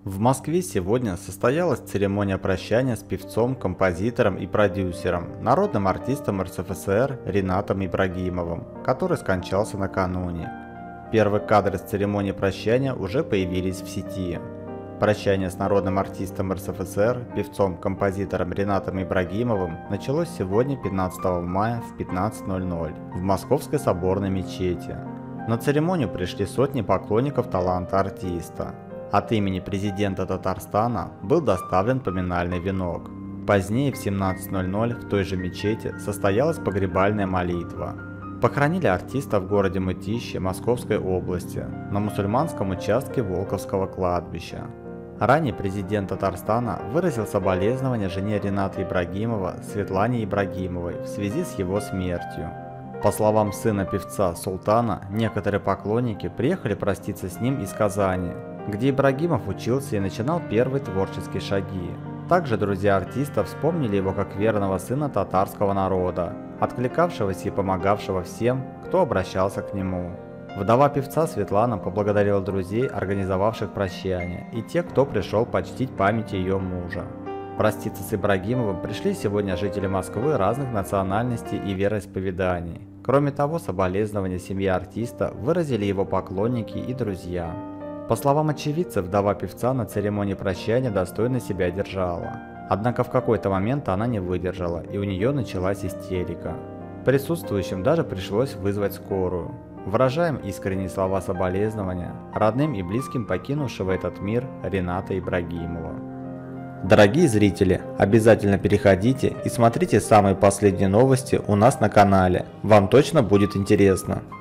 В Москве сегодня состоялась церемония прощания с певцом, композитором и продюсером, народным артистом РСФСР Ринатом Ибрагимовым, который скончался накануне. Первые кадры с церемонии прощания уже появились в сети. Прощание с народным артистом РСФСР, певцом, композитором Ринатом Ибрагимовым началось сегодня, 15 мая в 15:00 в Московской соборной мечети. На церемонию пришли сотни поклонников таланта артиста. От имени президента Татарстана был доставлен поминальный венок. Позднее в 17:00 в той же мечети состоялась погребальная молитва. Похоронили артиста в городе Мытищи Московской области, на мусульманском участке Волковского кладбища. Ранее президент Татарстана выразил соболезнования жене Рината Ибрагимова Светлане Ибрагимовой в связи с его смертью. По словам сына певца Султана, некоторые поклонники приехали проститься с ним из Казани, где Ибрагимов учился и начинал первые творческие шаги. Также друзья артиста вспомнили его как верного сына татарского народа, откликавшегося и помогавшего всем, кто обращался к нему. Вдова певца Светлана поблагодарила друзей, организовавших прощание, и тех, кто пришел почтить память ее мужа. Проститься с Ибрагимовым пришли сегодня жители Москвы разных национальностей и вероисповеданий. Кроме того, соболезнования семье артиста выразили его поклонники и друзья. По словам очевидцев, вдова певца на церемонии прощания достойно себя держала. Однако в какой-то момент она не выдержала, и у нее началась истерика. Присутствующим даже пришлось вызвать скорую. Выражаем искренние слова соболезнования родным и близким покинувшего этот мир Рината Ибрагимова. Дорогие зрители, обязательно переходите и смотрите самые последние новости у нас на канале, вам точно будет интересно.